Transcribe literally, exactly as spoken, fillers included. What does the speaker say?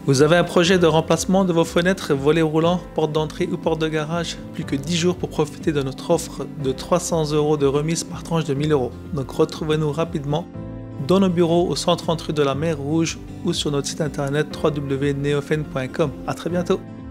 Vous avez un projet de remplacement de vos fenêtres, volets roulants, portes d'entrée ou portes de garage? Plus que dix jours pour profiter de notre offre de trois cents euros de remise par tranche de mille euros. Donc retrouvez-nous rapidement dans nos bureaux au cent trente rue de la Mer Rouge ou sur notre site internet w w w point neofen point com. À très bientôt.